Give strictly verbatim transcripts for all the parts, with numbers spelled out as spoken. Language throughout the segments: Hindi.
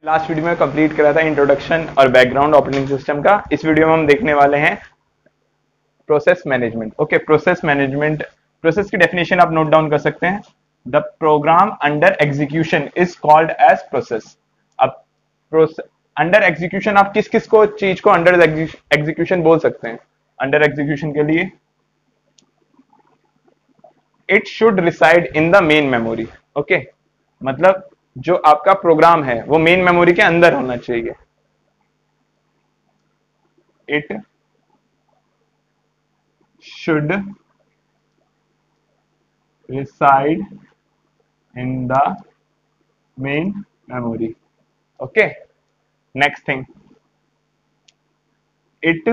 लास्ट वीडियो में कंप्लीट करा था इंट्रोडक्शन और बैकग्राउंड ऑपरेटिंग सिस्टम का। इस वीडियो में हम देखने वाले हैं process management. Okay, process management, process की डेफिनेशन आप नोट डाउन कर सकते हैं। The program under execution is called as process. अब अंडर एग्जीक्यूशन आप किस किस को चीज को अंडर एग्जीक्यूशन बोल सकते हैं? अंडर एग्जीक्यूशन के लिए it should reside in the main memory. Okay, मतलब जो आपका प्रोग्राम है वो मेन मेमोरी के अंदर होना चाहिए। It should reside in the main memory. Okay, next thing, it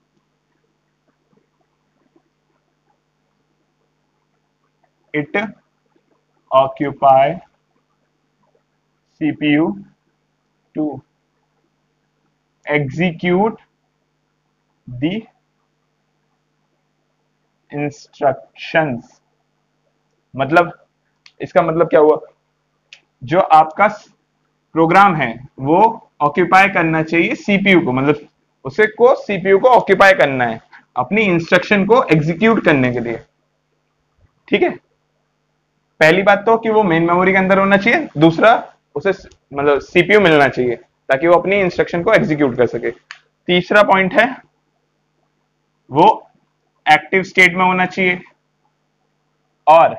it occupy C P U to execute the instructions। मतलब इसका मतलब क्या हुआ? जो आपका प्रोग्राम है वो ऑक्यूपाई करना चाहिए सीपीयू को, मतलब उसे को सीपीयू को ऑक्यूपाई करना है अपनी इंस्ट्रक्शन को एग्जीक्यूट करने के लिए। ठीक है, पहली बात तो कि वो मेन मेमोरी के अंदर होना चाहिए, दूसरा उसे मतलब सीपीयू मिलना चाहिए ताकि वो अपनी इंस्ट्रक्शन को एग्जीक्यूट कर सके। तीसरा पॉइंट है वो एक्टिव स्टेट में होना चाहिए और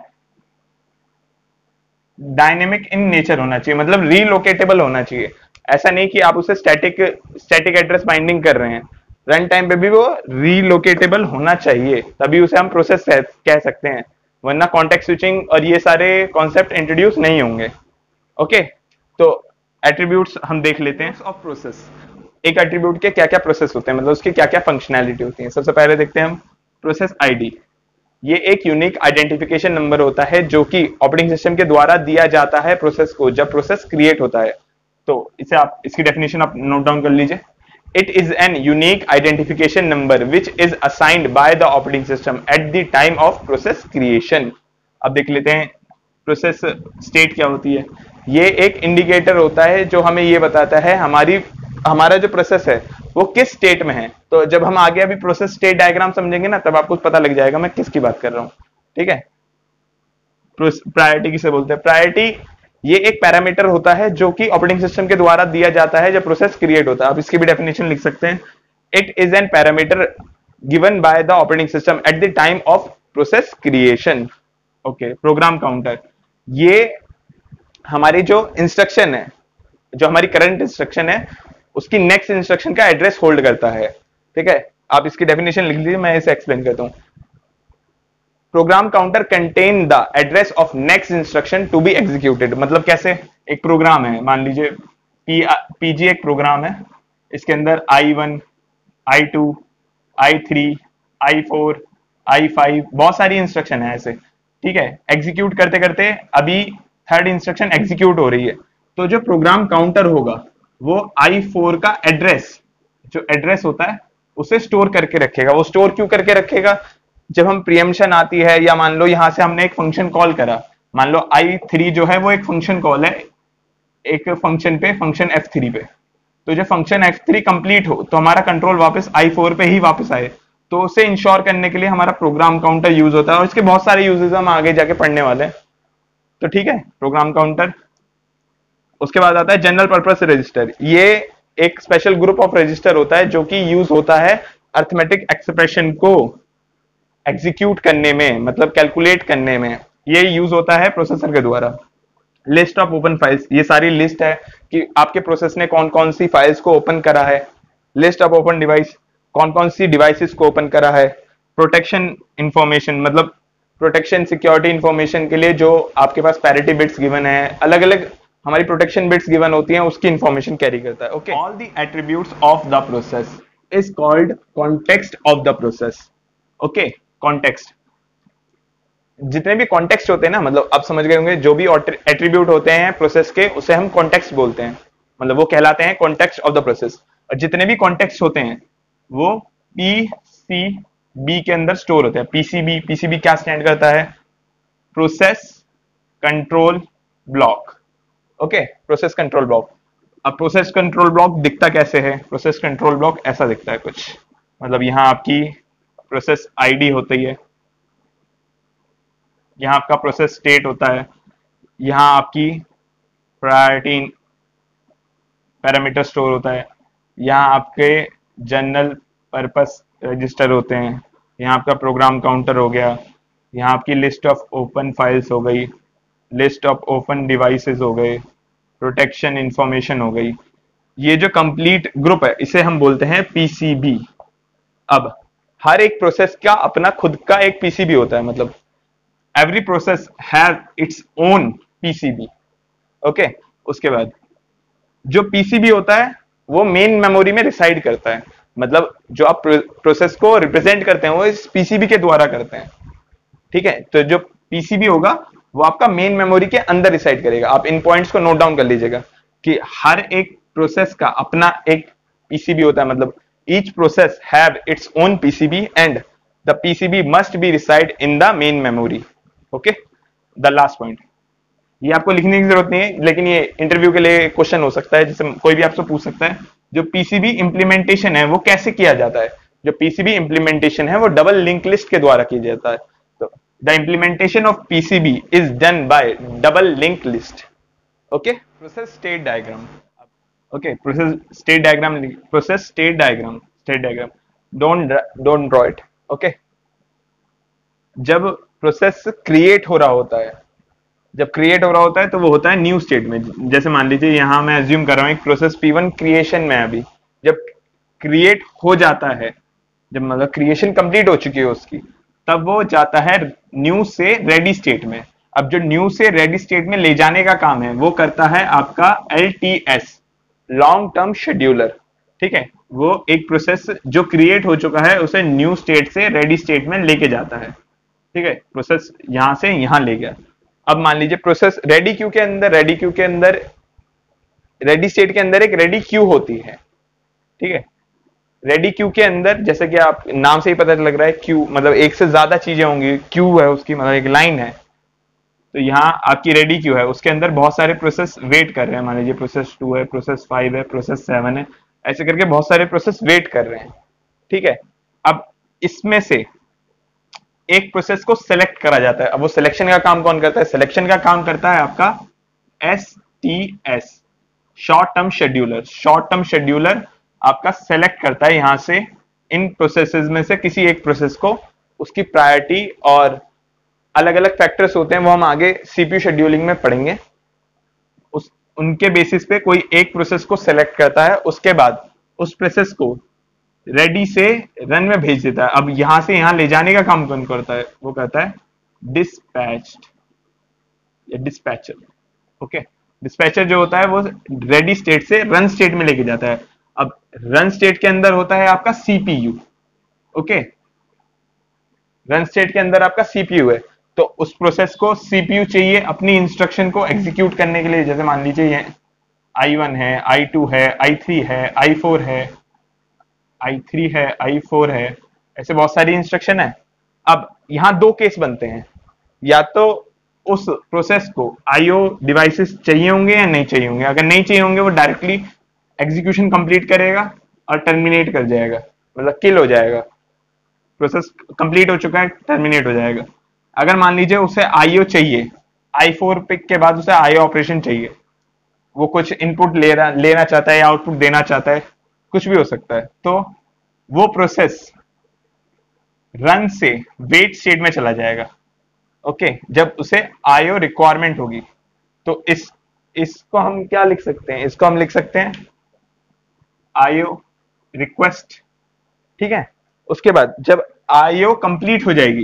डायनेमिक इन नेचर होना चाहिए, मतलब रीलोकेटेबल होना चाहिए। ऐसा नहीं कि आप उसे स्टैटिक स्टैटिक एड्रेस बाइंडिंग कर रहे हैं, रन टाइम पे भी वो रीलोकेटेबल होना चाहिए, तभी उसे हम प्रोसेस कह सकते हैं, वरना कॉन्टेक्स्ट स्विचिंग और ये सारे कॉन्सेप्ट इंट्रोड्यूस नहीं होंगे। ओके, तो एट्रीब्यूट्स हम देख लेते हैं ऑफ प्रोसेस। एक एट्रीब्यूट के क्या क्या प्रोसेस होते हैं, मतलब उसकी क्या क्या फंक्शनैलिटी होती है। सबसे पहले देखते हैं हम प्रोसेस आईडी। ये एक यूनिक आइडेंटिफिकेशन नंबर होता है जो कि ऑपरेटिंग सिस्टम के द्वारा दिया जाता है प्रोसेस को जब प्रोसेस क्रिएट होता है। तो इसे आप इसकी डेफिनेशन आप नोट डाउन कर लीजिए। It is an unique identification number which is assigned by the operating system at the time of process creation. अब देख लेते हैं प्रोसेस स्टेट क्या होती है। ये एक इंडिकेटर होता है जो हमें ये बताता है हमारी हमारा जो प्रोसेस है वो किस स्टेट में है। तो जब हम आगे अभी प्रोसेस स्टेट डायग्राम समझेंगे ना, तब आपको पता लग जाएगा मैं किसकी बात कर रहा हूं। ठीक है, प्रायोरिटी किसे बोलते हैं? प्रायोरिटी ये एक पैरामीटर होता है जो कि ऑपरेटिंग सिस्टम के द्वारा दिया जाता है जब प्रोसेस क्रिएट होता है। आप इसकी भी डेफिनेशन लिख सकते हैं। It is an parameter given by the operating system at the time of process creation. Okay, program counter ये हमारी जो इंस्ट्रक्शन है, जो हमारी करंट इंस्ट्रक्शन है उसकी नेक्स्ट इंस्ट्रक्शन का एड्रेस होल्ड करता है। ठीक है, आप इसकी डेफिनेशन लिख लीजिए, मैं इसे एक्सप्लेन करता हूं। Program counter contain the address of next instruction to be executed. मतलब कैसे? एक प्रोग्राम है, मान लीजिए पी पीजी एक प्रोग्राम है, इसके अंदर I one, I two, I three, I four, I five बहुत सारी इंस्ट्रक्शन है ऐसे। ठीक है, एग्जीक्यूट करते करते अभी थर्ड इंस्ट्रक्शन एग्जीक्यूट हो रही है, तो जो प्रोग्राम काउंटर होगा वो आई फोर का एड्रेस, जो एड्रेस होता है उसे स्टोर करके रखेगा। वो स्टोर क्यों करके रखेगा? जब हम प्रीएम्पशन आती है या मान लो यहां से हमने एक फंक्शन कॉल करा, मान लो आई थ्री जो है वो एक फंक्शन कॉल है एक फंक्शन पे, फंक्शन एफ थ्री पे, तो जब फंक्शन एफ थ्री कंप्लीट हो तो हमारा कंट्रोल वापस आई फोर पे ही वापस आए, तो उसे इंश्योर करने के लिए हमारा प्रोग्राम काउंटर यूज होता है और इसके बहुत सारे यूजेस हम आगे जाके पढ़ने वाले हैं। तो ठीक है, प्रोग्राम काउंटर। उसके बाद आता है जनरल पर्पस रजिस्टर। ये एक स्पेशल ग्रुप ऑफ रजिस्टर होता है जो कि यूज होता है अर्थमेटिक एक्सप्रेशन को एग्जीक्यूट करने में, मतलब कैलकुलेट करने में। ये यूज होता है प्रोसेसर के द्वारा। लिस्ट ऑफ ओपन फाइल्स, ये सारी लिस्ट है कि आपके प्रोसेस ने कौन कौन सी फाइल्स को ओपन करा है। लिस्ट ऑफ ओपन डिवाइस, कौन कौन सी डिवाइसेस को ओपन करा है। प्रोटेक्शन इंफॉर्मेशन, मतलब प्रोटेक्शन सिक्योरिटी इंफॉर्मेशन के लिए जो आपके पास पैरिटी बिट्स गिवन है, अलग अलग हमारी प्रोटेक्शन बिट्स गिवन होती हैं, उसकी इंफॉर्मेशन कैरी करता है। Okay, all the attributes of the process is called context of the process. Okay, context, जितने भी कॉन्टेक्स्ट होते हैं ना, मतलब आप समझ गए होंगे, जो भी एट्रीब्यूट होते हैं प्रोसेस के उसे हम कॉन्टेक्स्ट बोलते हैं, मतलब वो कहलाते हैं कॉन्टेक्स्ट ऑफ द प्रोसेस। और जितने भी कॉन्टेक्स्ट होते हैं वो पीसीबी के अंदर स्टोर होते हैं। पीसीबी, पीसीबी क्या स्टैंड करता है? Process control block. Okay, process control block. अब प्रोसेस कंट्रोल ब्लॉक दिखता कैसे है? प्रोसेस कंट्रोल ब्लॉक ऐसा दिखता है कुछ, मतलब यहाँ आपकी प्रोसेस आईडी होती है, यहाँ आपका प्रोसेस स्टेट होता है, यहाँ आपकी प्रायोरिटी पैरामीटर स्टोर होता है, यहाँ आपके जनरल पर्पस रजिस्टर होते हैं, यहाँ आपका प्रोग्राम काउंटर हो गया, यहाँ आपकी लिस्ट ऑफ ओपन फाइल्स हो गई, लिस्ट ऑफ ओपन डिवाइसेस हो गए, प्रोटेक्शन इंफॉर्मेशन हो गई। ये जो कंप्लीट ग्रुप है इसे हम बोलते हैं पीसीबी। अब हर एक प्रोसेस का अपना खुद का एक पीसीबी होता है, मतलब every process have its own PCB. Okay, उसके बाद जो पीसीबी होता है वो मेन मेमोरी में रिसाइड करता है, मतलब जो आप प्रोसेस को रिप्रेजेंट करते हैं वो इस पीसीबी के द्वारा करते हैं। ठीक है, तो जो पीसीबी होगा वो आपका मेन मेमोरी के अंदर रिसाइड करेगा। आप इन पॉइंट्स को नोट डाउन कर लीजिएगा कि हर एक प्रोसेस का अपना एक पीसीबी होता है, मतलब each process have its own PCB and the PCB must be reside in the main memory. Okay, the last point, ये आपको लिखने की जरूरत नहीं है, लेकिन ये इंटरव्यू के लिए क्वेश्चन हो सकता है, जिससे कोई भी आपसे पूछ सकता है। जो पीसीबी इंप्लीमेंटेशन है वो कैसे किया जाता है? जो पीसीबी इंप्लीमेंटेशन है वो डबल लिंक लिस्ट के द्वारा किया जाता है। तो the implementation of PCB is done by double link list. Okay, process state diagram. Okay, process state diagram, process state diagram, state diagram, don't don't draw it. Okay, जब प्रोसेस क्रिएट हो रहा होता है, जब क्रिएट हो रहा होता है तो वो होता है न्यू स्टेट में। जैसे मान लीजिए यहाँ मैं अज्यूम कर रहा हूँ एक प्रोसेस पी वन क्रिएशन में अभी, जब क्रिएट हो जाता है, जब मतलब क्रिएशन कंप्लीट हो चुकी है उसकी, तब वो जाता है न्यू से रेडी स्टेट में। अब जो न्यू से रेडी स्टेट में ले जाने का काम है वो करता है आपका L T S, long term scheduler. ठीक है, वो एक प्रोसेस जो क्रिएट हो चुका है उसे न्यू स्टेट से रेडी स्टेट में लेके जाता है। ठीक है, प्रोसेस यहां से यहां ले गया। अब मान लीजिए प्रोसेस रेडी क्यू के अंदर, रेडी क्यू के अंदर, रेडी स्टेट के अंदर एक रेडी क्यू होती है। ठीक है, रेडी क्यू के अंदर जैसे कि आप नाम से ही पता लग रहा है क्यू मतलब एक से ज्यादा चीजें होंगी, क्यू है उसकी मतलब एक लाइन है। तो यहाँ आपकी रेडी क्यू है, उसके अंदर बहुत सारे प्रोसेस वेट कर रहे हैं। मान लीजिए प्रोसेस टू है, प्रोसेस फाइव है, प्रोसेस सेवन है, ऐसे करके बहुत सारे प्रोसेस वेट कर रहे हैं। ठीक है, अब इसमें से एक प्रोसेस को सेलेक्ट करा जाता है। अब वो सिलेक्शन का काम कौन करता है? सिलेक्शन का काम करता है आपका S T S, short term scheduler. Short term scheduler आपका सेलेक्ट करता है यहां से इन प्रोसेसेस में से किसी एक प्रोसेस को, उसकी प्रायोरिटी और अलग अलग फैक्टर्स होते हैं वो हम आगे सीपीयू शेड्यूलिंग में पढ़ेंगे। उस उनके बेसिस पे कोई एक प्रोसेस को सेलेक्ट करता है, उसके बाद उस प्रोसेस को रेडी से रन में भेज देता है। अब यहां से यहां ले जाने का काम कौन करता है? वो करता है डिस्पैच्ड या डिस्पैचर। ओके, डिस्पैचर जो होता है वो रेडी स्टेट से रन स्टेट में लेके जाता है। अब रन स्टेट के अंदर होता है आपका सीपीयू। ओके, रन स्टेट के अंदर आपका सीपीयू है, तो उस प्रोसेस को सीपीयू चाहिए अपनी इंस्ट्रक्शन को एग्जीक्यूट करने के लिए। जैसे मान लीजिए ये आई वन है, आई टू है, आई थ्री है, आई फोर है, आई थ्री है, आई फोर है, ऐसे बहुत सारी इंस्ट्रक्शन है। अब यहां दो केस बनते हैं, या तो उस प्रोसेस को आईओ डिवाइसेस चाहिए होंगे या नहीं चाहिए होंगे। अगर नहीं चाहिए होंगे वो डायरेक्टली एग्जीक्यूशन कंप्लीट करेगा और टर्मिनेट कर जाएगा, मतलब किल हो जाएगा। प्रोसेस कंप्लीट हो चुका है, टर्मिनेट हो जाएगा। अगर मान लीजिए उसे आईओ चाहिए, आई फोर पिक के बाद उसे आईओ ऑपरेशन चाहिए, वो कुछ इनपुट ले रहा लेना चाहता है या आउटपुट देना चाहता है, कुछ भी हो सकता है, तो वो प्रोसेस रन से वेट स्टेट में चला जाएगा। ओके, जब उसे आईओ रिक्वायरमेंट होगी। तो इस इसको हम क्या लिख सकते हैं? इसको हम लिख सकते हैं आईओ रिक्वेस्ट। ठीक है, उसके बाद जब आईओ कंप्लीट हो जाएगी,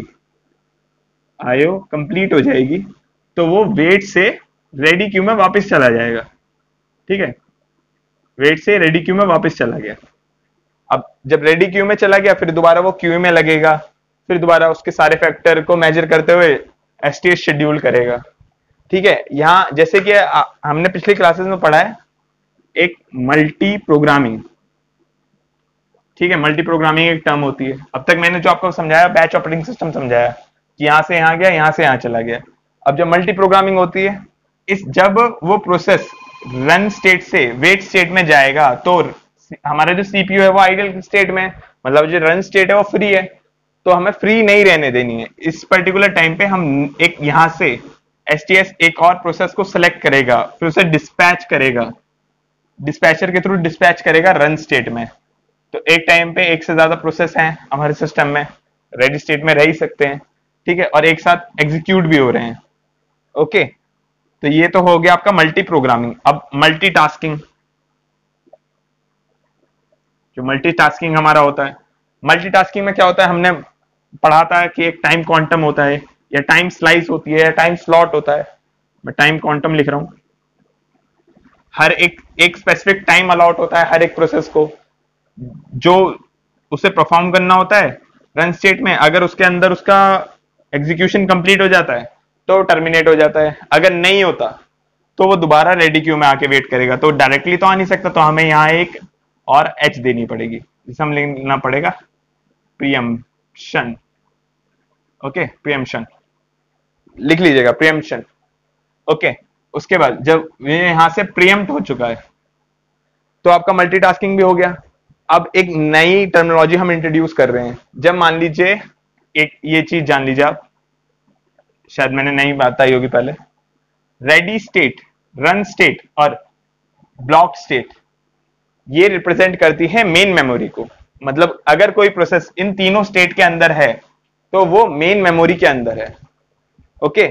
आईओ कंप्लीट हो जाएगी तो वो वेट से रेडी क्यू में वापस चला जाएगा। ठीक है, वेट से रेडी क्यू में वापस चला गया। अब जब रेडी क्यू में चला गया फिर दोबारा वो क्यू में लगेगा, फिर दोबारा उसके सारे फैक्टर को मेजर करते हुए एसटीएस शेड्यूल करेगा। ठीक है, यहां जैसे कि आ, हमने पिछली क्लासेस में पढ़ा है एक मल्टी प्रोग्रामिंग। ठीक है, मल्टी प्रोग्रामिंग एक टर्म होती है। अब तक मैंने जो आपको समझाया बैच ऑपरेटिंग सिस्टम समझाया कि यहां से यहां गया, यहां से यहां चला गया। अब जब मल्टी प्रोग्रामिंग होती है, इस जब वो प्रोसेस रन स्टेट से वेट स्टेट में जाएगा तो हमारा जो सीपीयू है वो आइडल स्टेट में, मतलब जो रन स्टेट है वो फ्री है, तो हमें फ्री नहीं रहने देनी है। इस पर्टिकुलर टाइम पे हम एक यहां से एसटीएस एक और प्रोसेस को सिलेक्ट करेगा, फिर उसे डिस्पैच करेगा, डिस्पैचर के थ्रू डिस्पैच करेगा रन स्टेट में। तो एक टाइम पे एक से ज्यादा प्रोसेस हैं हमारे सिस्टम में, रेडी स्टेट में रह ही सकते हैं, ठीक है, और एक साथ एग्जीक्यूट भी हो रहे हैं। ओके, तो ये तो हो गया आपका मल्टी प्रोग्रामिंग। अब मल्टीटास्किंग, जो मल्टीटास्किंग हमारा होता है, मल्टीटास्किंग में क्या होता है, हमने पढ़ा था कि एक टाइम क्वांटम होता है या टाइम स्लाइस होती है या टाइम स्लॉट होता है। मैं टाइम क्वांटम लिख रहा हूं। हर एक एक स्पेसिफिक टाइम अलॉट होता है हर एक प्रोसेस को, जो उसे परफॉर्म करना होता है रन स्टेट में। अगर उसके अंदर उसका एग्जीक्यूशन कंप्लीट हो जाता है तो टर्मिनेट हो जाता है, अगर नहीं होता तो वो दोबारा रेडी क्यू में आके वेट करेगा। तो डायरेक्टली तो आ नहीं सकता, तो हमें यहाँ एक और एच देनी पड़ेगी, जिसे हम लिखना पड़ेगा प्रीएम्पशन। ओके, प्रीएम्पशन लिख लीजिएगा, प्रीएम्पशन। ओके, उसके बाद जब ये यहां से प्रीएम्प्ट हो चुका है तो आपका मल्टीटास्किंग भी हो गया। अब एक नई टर्मिनोलॉजी हम इंट्रोड्यूस कर रहे हैं। जब मान लीजिए एक ये चीज जान लीजिए आप, शायद मैंने नहीं बात आई होगी पहले, रेडी स्टेट, रन स्टेट और ब्लॉक स्टेट, ये रिप्रेजेंट करती है मेन मेमोरी को। मतलब अगर कोई प्रोसेस इन तीनों स्टेट के अंदर है तो वो मेन मेमोरी के अंदर है। ओके,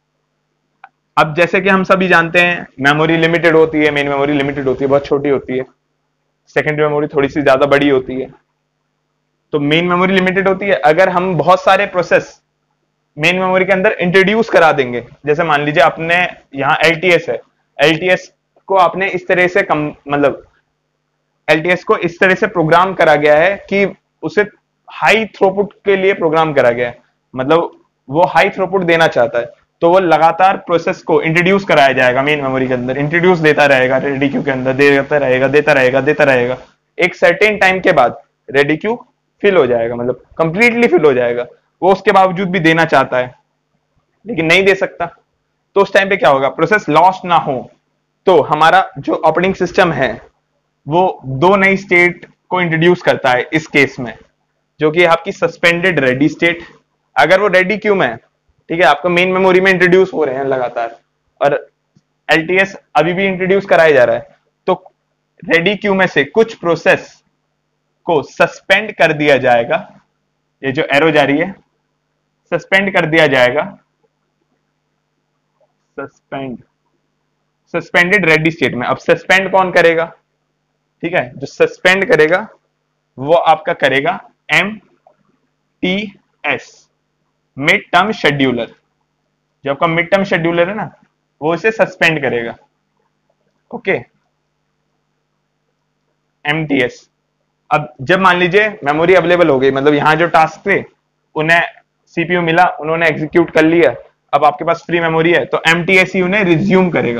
अब जैसे कि हम सभी जानते हैं मेमोरी लिमिटेड होती है, मेन मेमोरी लिमिटेड होती है, बहुत छोटी होती है, सेकेंडरी मेमोरी थोड़ी सी ज्यादा बड़ी होती है। तो मेन मेमोरी लिमिटेड होती है। अगर हम बहुत सारे प्रोसेस मेन मेमोरी के अंदर इंट्रोड्यूस करा देंगे, जैसे मान लीजिए आपने यहाँ एलटीएस है, एलटीएस को आपने इस तरह से कम मतलब एलटीएस को इस तरह से प्रोग्राम करा गया है कि उसे हाई थ्रोपुट के लिए प्रोग्राम करा गया है, मतलब वो हाई थ्रोपुट देना चाहता है, तो वो लगातार प्रोसेस को इंट्रोड्यूस कराया जाएगा मेन मेमोरी के अंदर, इंट्रोड्यूस देता रहेगा रेडी क्यू के अंदर, देता रहेगा देता रहेगा देता रहेगा। एक सर्टेन टाइम के बाद रेडी क्यू फिल हो जाएगा, मतलब कंप्लीटली फिल हो जाएगा। वो उसके बावजूद भी देना चाहता है लेकिन नहीं दे सकता, तो उस टाइम पे क्या होगा, प्रोसेस लॉस्ट ना हो तो हमारा जो ऑपरेटिंग सिस्टम है वो दो नई स्टेट को इंट्रोड्यूस करता है इस केस में, जो कि आपकी सस्पेंडेड रेडी स्टेट। अगर वो रेडी क्यू में, ठीक है, आपको मेन मेमोरी में इंट्रोड्यूस हो रहे हैं लगातार और एलटीएस अभी भी इंट्रोड्यूस कराया जा रहा है, तो रेडी क्यू में से कुछ प्रोसेस को सस्पेंड कर दिया जाएगा। ये जो एरो जा रही है, सस्पेंड कर दिया जाएगा, सस्पेंड, सस्पेंडेड रेडी स्टेट में। अब सस्पेंड कौन करेगा, ठीक है, जो सस्पेंड करेगा वो आपका करेगा M T S, mid term scheduler. जो आपका मिड टर्म शेड्यूलर है ना, वो इसे सस्पेंड करेगा। Okay, MTS. अब जब मान लीजिए मेमोरी अवेलेबल हो गई, मतलब यहां जो टास्क थे उन्हें सीपीयू मिला, उन्होंने एग्जीक्यूट कर लिया, अब आपके पास फ्री मेमोरी है, तो एमटीएस ही उन्हें रिज्यूम करेगा,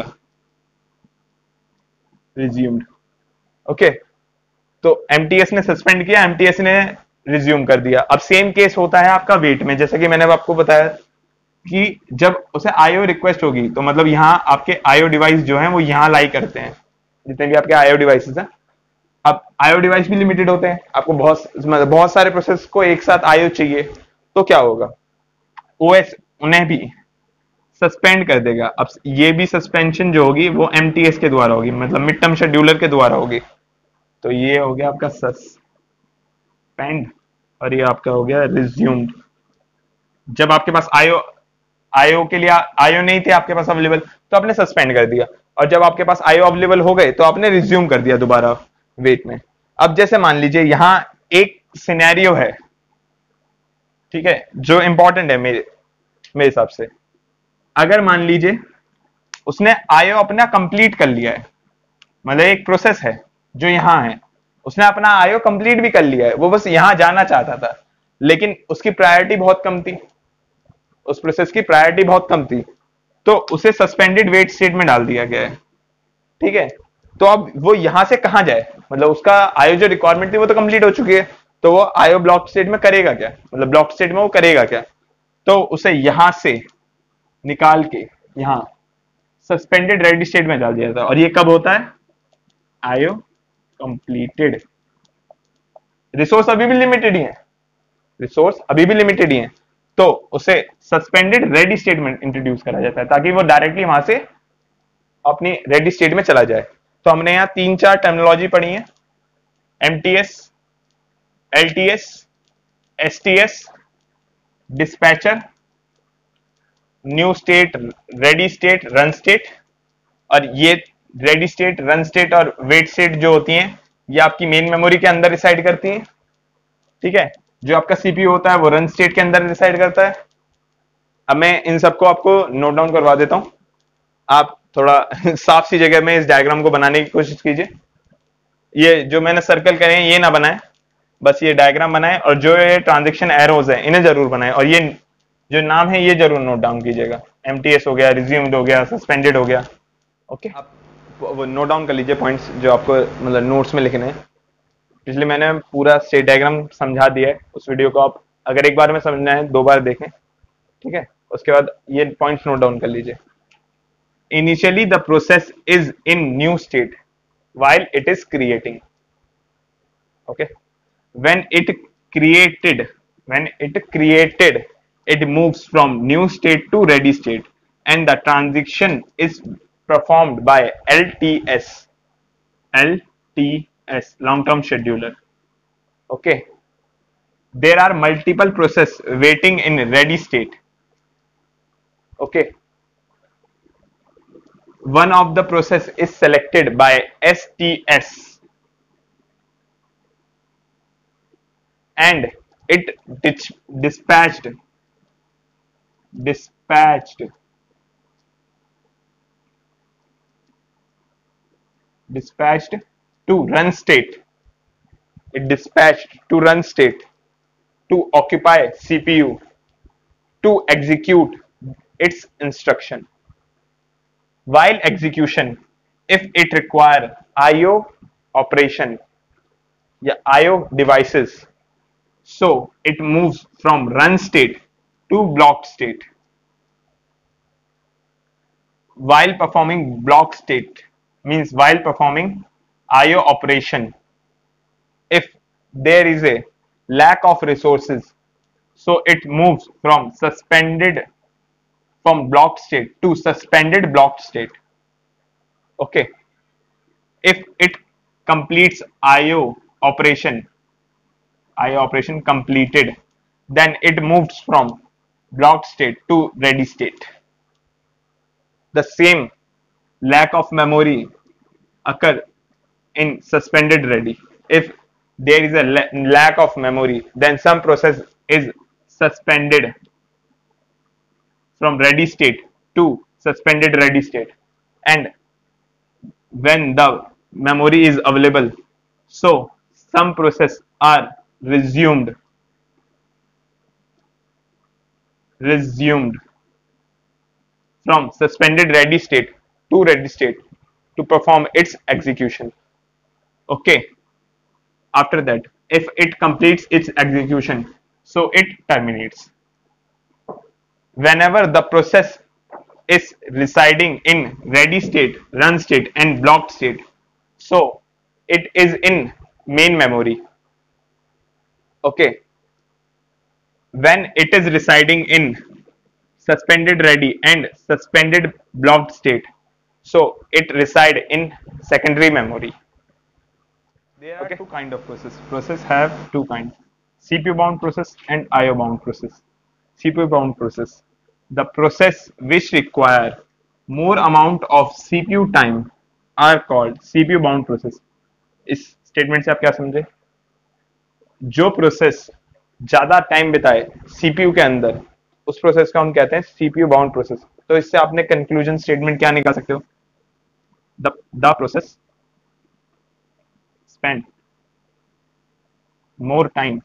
रिज्यूम्ड। ओके, तो एमटीएस ने सस्पेंड किया, एमटीएस ने रिज्यूम कर दिया। अब सेम केस होता है आपका वेट में, जैसे कि मैंने आपको बताया कि जब उसे आईओ रिक्वेस्ट होगी, तो मतलब यहाँ आपके आईओ डिवाइस जो हैं वो यहाँ लाई करते हैं, जितने भी आपके आईओ डिवाइसेस हैं। अब आईओ डिवाइस भी लिमिटेड होते हैं, आपको बहुत मतलब बहुत सारे प्रोसेस को एक साथ आईओ चाहिए, तो क्या होगा, ओएस उन्हें भी सस्पेंड कर देगा। अब ये भी सस्पेंशन जो होगी वो एमटीएस के द्वारा होगी, मतलब मिड टर्म शेड्यूलर के द्वारा होगी। तो ये हो गया आपका सस्पेंड और ये आपका हो गया रिज्यूम्ड। जब आपके पास आईओ आईओ के लिए आईओ नहीं थे आपके पास अवेलेबल, तो आपने सस्पेंड कर दिया, और जब आपके पास आईओ अवेलेबल हो गए तो आपने रिज्यूम कर दिया दोबारा वेट में। अब जैसे मान लीजिए यहां एक सिनेरियो है, ठीक है, जो इंपॉर्टेंट है मेरे मेरे हिसाब से। अगर मान लीजिए उसने आईओ अपना कंप्लीट कर लिया है, मतलब एक प्रोसेस है जो यहां है, उसने अपना आईओ कंप्लीट भी कर लिया है, वो बस यहां जाना चाहता था, लेकिन उसकी प्रायोरिटी बहुत कम थी, उस प्रोसेस की प्रायोरिटी बहुत कम थी, तो उसे सस्पेंडेड वेट स्टेट में डाल दिया गया है। ठीक है, तो अब वो यहां से कहां जाए, मतलब उसका आईओ जो रिक्वायरमेंट थी वो तो कंप्लीट हो चुकी है, तो वो आईओ ब्लॉक स्टेट में करेगा क्या, मतलब ब्लॉक स्टेट में वो करेगा क्या, तो उसे यहां से निकाल के यहां सस्पेंडेड रेडी स्टेट में डाल दिया था। और ये कब होता है? IO completed. रिसोर्स अभी भी लिमिटेड ही है, रिसोर्स अभी भी लिमिटेड ही है, तो उसे सस्पेंडेड रेडी स्टेट में इंट्रोड्यूस करा जाता है ताकि वो डायरेक्टली वहां से अपनी रेडी स्टेट में चला जाए। तो हमने यहाँ तीन चार टर्मिनोलॉजी पढ़ी है, MTS, LTS, STS, dispatcher, new state, ready state, run state. और ये रेडी स्टेट, रन स्टेट और वेट स्टेट जो होती हैं ये आपकी मेन मेमोरी के अंदर रिसाइड करती हैं, ठीक है। जो आपका सीपीयू होता है वो रन स्टेट के अंदर रिसाइड करता है। अब मैं इन सबको आपको नोट डाउन करवा देता हूं, आप थोड़ा साफ सी जगह में इस डायग्राम को बनाने की कोशिश कीजिए। ये जो मैंने सर्कल करे हैं ये ना बनाए, बस ये डायग्राम बनाए, और जो ये ट्रांजेक्शन एरोज है इन्हें जरूर बनाए, और ये जो नाम है ये जरूर नोट डाउन कीजिएगा। एमटीएस हो गया, रिज्यूम्ड हो गया, सस्पेंडेड हो गया, ओके। आप वो नोट डाउन कर लीजिए पॉइंट्स जो आपको मतलब नोट्स में लिखने हैं। इसलिए मैंने पूरा स्टेट डायग्राम समझा दिया है, उस वीडियो को आप अगर एक बार में समझना है दो बार देखें, ठीक है। उसके बाद ये पॉइंट्स नोट डाउन कर लीजिए। Initially the process is in new state while it is creating, okay. When it created when it created it moves from new state to ready state and the transition is performed by L T S. L T S, long term scheduler, okay. There are multiple processes waiting in ready state, okay. One of the process is selected by S T S and it dis dispatched dispatched dispatched to run state. It dispatched to run state to occupy C P U to execute its instruction. While execution, if it require I O operation या I O devices, so it moves from run state to blocked state. While performing block state means while performing I O operation, if there is a lack of resources, so it moves from suspended from blocked state to suspended blocked state, okay. If it completes I O operation I O operation completed, then it moves from blocked state to ready state. The same lack of memory occur in suspended ready. If there is a lack of memory, then some process is suspended from ready state to suspended ready state, and when the memory is available, so some process are resumed resumed from suspended ready state to ready state to perform its execution, okay. After that, if it completes its execution, so it terminates. Whenever the process is residing in ready state, run state and blocked state, so it is in main memory, okay. When it is residing in suspended ready and suspended blocked state, so it reside in secondary memory. There are okay. two kind of process. Process have two kinds: C P U bound process and I O bound process. C P U bound process, the process which require more amount of C P U time are called C P U bound process. इस स्टेटमेंट से आप क्या समझे? जो प्रोसेस ज्यादा टाइम बिताए सीपीयू के अंदर, उस प्रोसेस का हम कहते हैं सीपीयू बाउंड प्रोसेस। तो इससे आपने कंक्लूजन स्टेटमेंट क्या निकाल सकते हो? The the process spend more time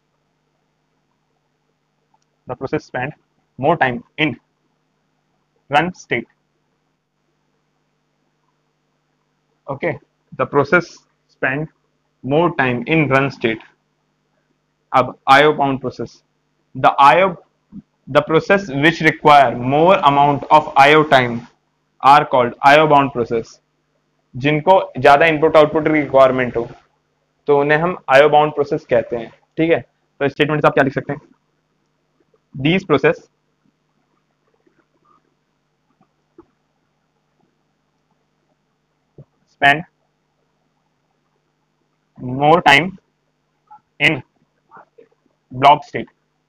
the process spend more time in run state, okay. The process spend more time in run state. अब I O bound process, the I O the process which require more amount of I O time are called I O bound process. जिनको ज्यादा इनपुट आउटपुट रिक्वायरमेंट हो तो उन्हें हम आयो बाउंड प्रोसेस कहते हैं। ठीक है, तो स्टेटमेंट से आप क्या लिख सकते हैं, these process spend more time in block state.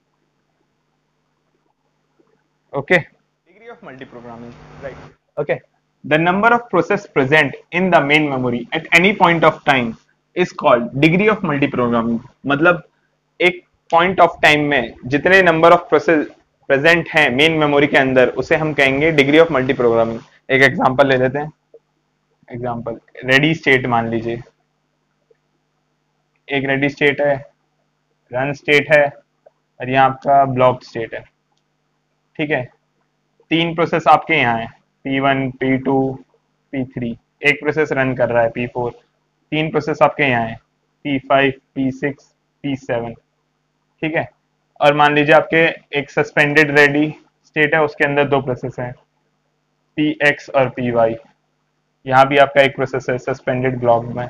okay, degree of multiprogramming, right? Okay, the number of process present in the main memory at any point of time is called degree of multiprogramming। मतलब एक point of time में जितने number of process present हैं main memory के अंदर उसे हम कहेंगे degree of multiprogramming। एक example ले लेते हैं, example ready state मान लीजिए, एक ready state है, run state है और यहाँ आपका block state है। ठीक है, तीन प्रोसेस आपके यहाँ है, P one, P two, P three, एक प्रोसेस रन कर रहा है पी फोर, तीन प्रोसेस आपके यहाँ है, P five, P six, P seven. ठीक है, और मान लीजिए आपके एक सस्पेंडेड रेडी स्टेट है, उसके अंदर दो प्रोसेस हैं, पी एक्स और पी वाई। यहाँ भी आपका एक प्रोसेस है सस्पेंडेड ब्लॉक में।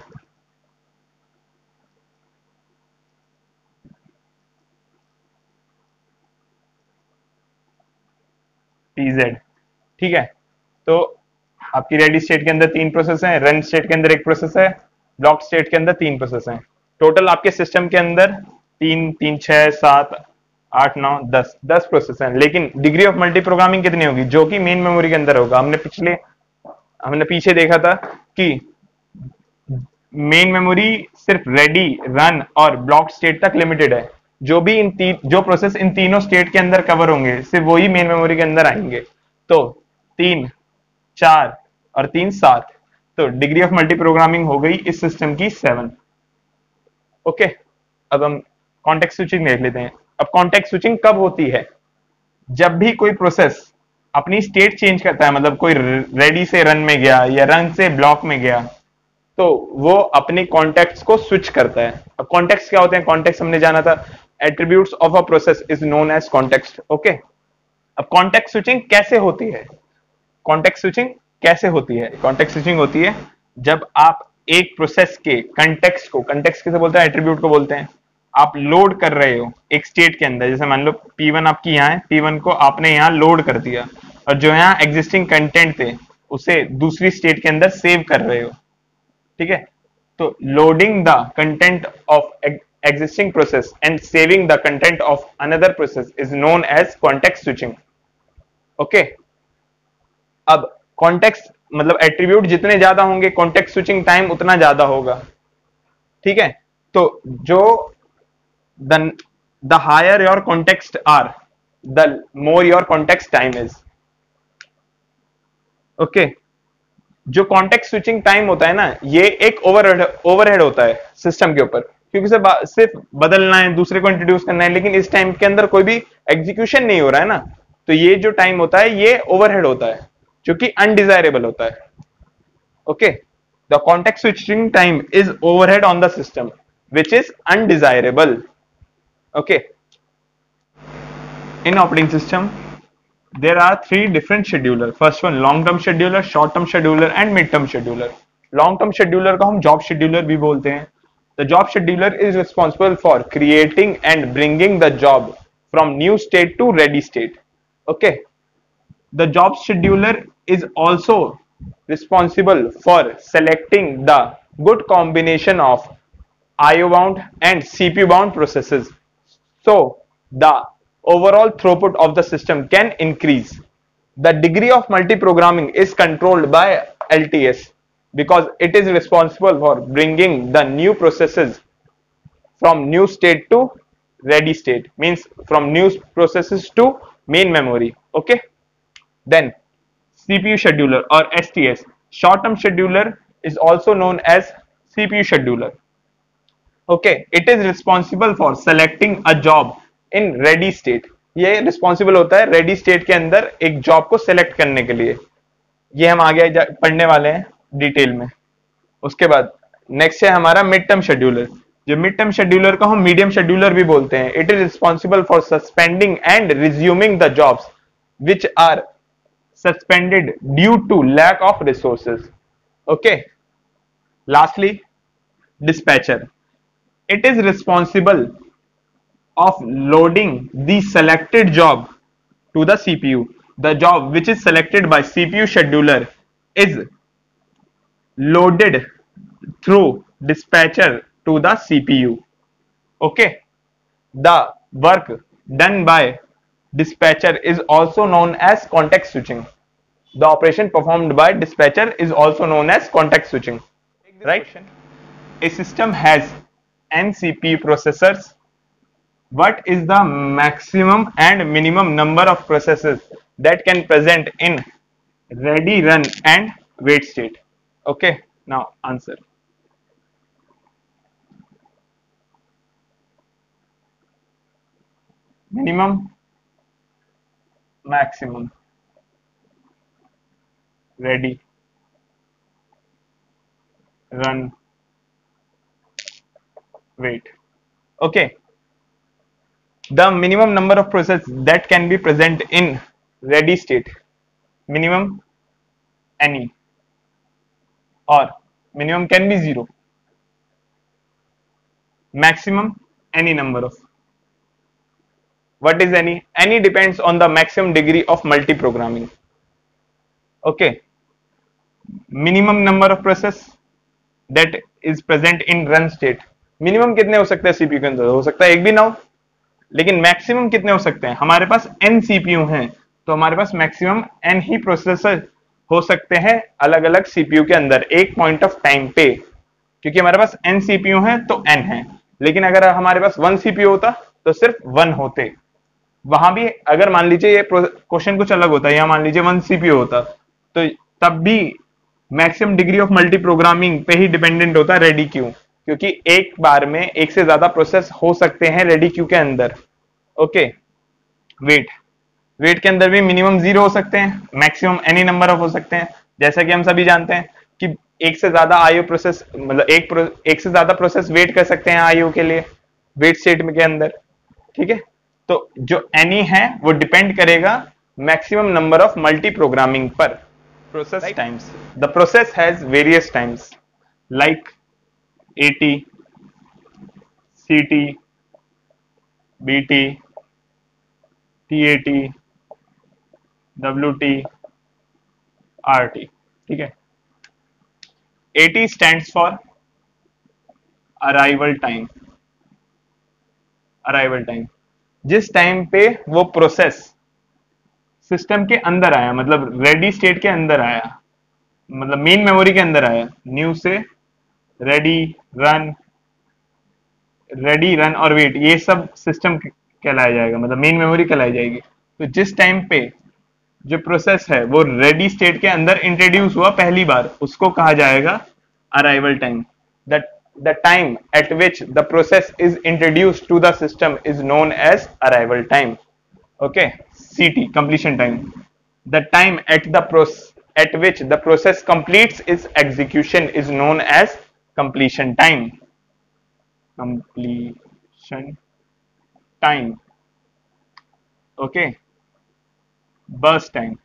P Z. ठीक है, तो आपकी रेडी स्टेट के अंदर तीन प्रोसेस हैं, रन स्टेट के अंदर एक प्रोसेस है, ब्लॉक स्टेट के अंदर तीन प्रोसेस हैं। टोटल आपके सिस्टम के अंदर तीन तीन छह सात आठ नौ दस दस प्रोसेस हैं। लेकिन डिग्री ऑफ मल्टी प्रोग्रामिंग कितनी होगी, जो कि मेन मेमोरी के अंदर होगा। हमने पिछले हमने पीछे देखा था कि मेन मेमोरी सिर्फ रेडी, रन और ब्लॉक स्टेट तक लिमिटेड है। जो भी इन तीन जो प्रोसेस इन तीनों स्टेट के अंदर कवर होंगे सिर्फ वही मेन मेमोरी के अंदर आएंगे। तो तीन, चार और तीन सात, तो डिग्री ऑफ मल्टी प्रोग्रामिंग हो गई इस सिस्टम की सेवन। ओके, अब हम कॉन्टेक्स्ट स्विचिंग देख लेते हैं। अब कॉन्टेक्स्ट स्विचिंग कब होती है, जब भी कोई प्रोसेस अपनी स्टेट चेंज करता है, मतलब कोई रेडी से रन में गया या रन से ब्लॉक में गया, तो वो अपने कॉन्टेक्स्ट को स्विच करता है। अब कॉन्टेक्स्ट क्या होते हैं, कॉन्टेक्स्ट हमने जाना था, attributes of a process is known as context. Okay, अब कॉन्टेक्स्ट स्विचिंग कैसे होती है, कॉन्टेक्स्ट स्विचिंग कैसे होती है, कॉन्टेक्स्ट स्विचिंग होती है जब आप एक प्रोसेस के कंटेक्स्ट को, कंटेक्स्ट किसे बोलते हैं, एट्रीब्यूट को बोलते हैं, आप लोड कर रहे हो एक स्टेट के अंदर। जैसे मान लो पी वन आपकी यहाँ है, पी वन को आपने यहाँ लोड कर दिया और जो यहाँ एग्जिस्टिंग कंटेंट थे उसे दूसरी स्टेट के अंदर सेव कर रहे हो। ठीक है, तो loading the content of existing process and saving the content of another process is known as context switching। okay, अब context मतलब एट्रीब्यूट जितने ज्यादा होंगे context switching टाइम उतना ज्यादा होगा। ठीक है, तो जो the the higher your context are the more your context time is। okay, जो कॉन्टेक्स्ट स्विचिंग टाइम होता है ना, ये एक ओवरहेड ओवरहेड होता है सिस्टम के ऊपर, क्योंकि सिर्फ सिर्फ बदलना है, दूसरे को इंट्रोड्यूस करना है, लेकिन इस टाइम के अंदर कोई भी एग्जीक्यूशन नहीं हो रहा है ना, तो ये जो टाइम होता है ये ओवरहेड होता है, जो कि अनडिजायरेबल होता है। Okay, the context switching time is overhead on the system which is undesirable. Okay, in operating system there are three different scheduler। first one long term scheduler, short term scheduler and mid term scheduler। long term scheduler को हम job scheduler भी बोलते हैं। the job scheduler is responsible for creating and bringing the job from new state to ready state। okay, the job scheduler is also responsible for selecting the good combination of I O bound and C P U bound processes, so the overall throughput of the system can increase। the degree of multi-programming is controlled by L T S because it is responsible for bringing the new processes from new state to ready state, means from new processes to main memory। okay, then C P U scheduler or S T S, short term scheduler, is also known as C P U scheduler। okay, it is responsible for selecting a job in ready state. ये रिस्पॉन्सिबल होता है रेडी स्टेट के अंदर एक जॉब को सिलेक्ट करने के लिए। ये हम आगे पढ़ने वाले हैं डिटेल में। उसके बाद नेक्स्ट है हमारा मिड टर्म शेड्यूलर। जो मिड टर्म शेड्यूलर को हम मीडियम शेड्यूलर भी बोलते हैं। It is responsible for suspending and resuming the jobs which are suspended due to lack of resources. Okay. Lastly, dispatcher. It is responsible of loading the selected job to the C P U. The job which is selected by C P U scheduler is loaded through dispatcher to the C P U. Okay. The work done by dispatcher is also known as context switching. The operation performed by dispatcher is also known as context switching. Right? A system has n C P U processors. What is the maximum and minimum number of processes that can present in ready, run and wait state? Okay, now answer. Minimum, maximum, ready, run, wait. Okay. The minimum number of processes that can be present in ready state, minimum any, or minimum can be zero, maximum any number of. What is any? Any depends on the maximum degree of multi-programming. Okay. Minimum number of process that is present in run state. Minimum कितने हो सकते हैं सीपीयू के अंदर? हो सकता है एक भी ना हो, लेकिन मैक्सिमम कितने हो सकते हैं? हमारे पास n सीपीयू हैं, तो हमारे पास मैक्सिमम n ही प्रोसेसर हो सकते हैं अलग अलग सीपीयू के अंदर एक पॉइंट ऑफ टाइम पे, क्योंकि हमारे पास n सीपीयू हैं तो n है। लेकिन अगर हमारे पास वन सीपीयू होता तो सिर्फ वन होते। वहां भी अगर मान लीजिए ये क्वेश्चन कुछ अलग होता है, या मान लीजिए वन सीपीयू होता तो तब भी maximum degree of multi programming पे ही डिपेंडेंट होता है रेडी क्यू, क्योंकि एक बार में एक से ज्यादा प्रोसेस हो सकते हैं रेडी क्यू के अंदर। ओके। वेट, वेट के अंदर भी मिनिमम जीरो हो सकते हैं, मैक्सिमम एनी नंबर ऑफ हो सकते हैं। जैसा कि हम सभी जानते हैं कि एक से ज्यादा आईओ प्रोसेस, मतलब एक प्रो, एक से ज्यादा प्रोसेस वेट कर सकते हैं आईओ के लिए वेट स्टेट में के अंदर। ठीक है, तो जो एनी है वो डिपेंड करेगा maximum number of multi programming पर। Process times, the process has various times like AT, CT, BT, TAT, WT, RT. ठीक है, AT stands for arrival time. Arrival time, जिस टाइम पे वो प्रोसेस सिस्टम के अंदर आया, मतलब रेडी स्टेट के अंदर आया, मतलब मेन मेमोरी के अंदर आया। न्यू से रेडी, रन, रेडी, रन और वेट, ये सब सिस्टम कहलाया जाएगा, मतलब मेन मेमोरी कहलाई जाएगी। तो जिस टाइम पे जो प्रोसेस है वो रेडी स्टेट के अंदर इंट्रोड्यूस हुआ पहली बार, उसको कहा जाएगा arrival time. That the time at which the process is introduced to the system is known as arrival time. Okay. C T, completion time, the time at the process at which the process completes its execution is known as completion time. Completion time. Okay. Burst time,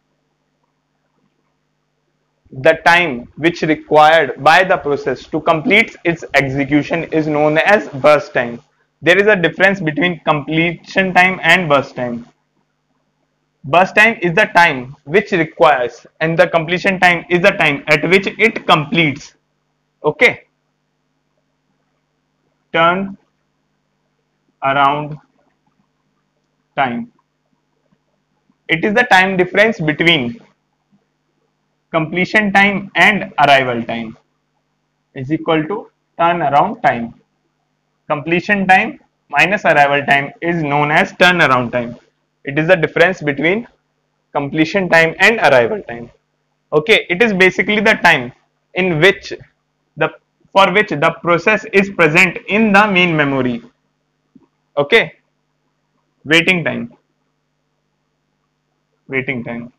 the time which required by the process to complete its execution is known as burst time. There is a difference between completion time and burst time. Burst time is the time which requires, and the completion time is the time at which it completes. Okay. Turn around time, it is the time difference between completion time and arrival time is equal to turnaround time. Completion time minus arrival time is known as turnaround time. It is the difference between completion time and arrival time. Okay, it is basically the time in which the for which the process is present in the main memory. Okay. Waiting time, waiting time,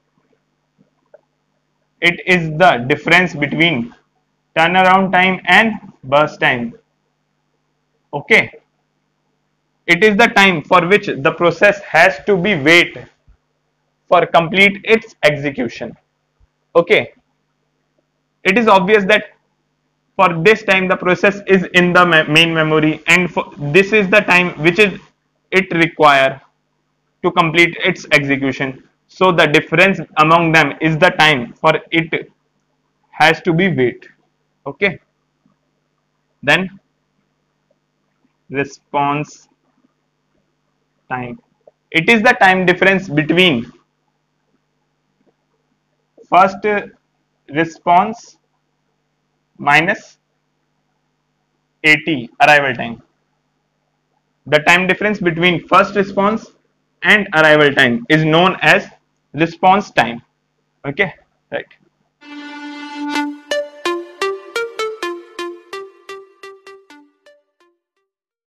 it is the difference between turnaround time and burst time. Okay. It is the time for which the process has to be wait for complete its execution. Okay, it is obvious that for this time the process is in the main memory, and for, this is the time which is it require to complete its execution. So the difference among them is the time for it has to be wait. Okay, then response time, it is the time difference between first response minus AT arrival time. The time difference between first response and arrival time is known as response time. Okay, right.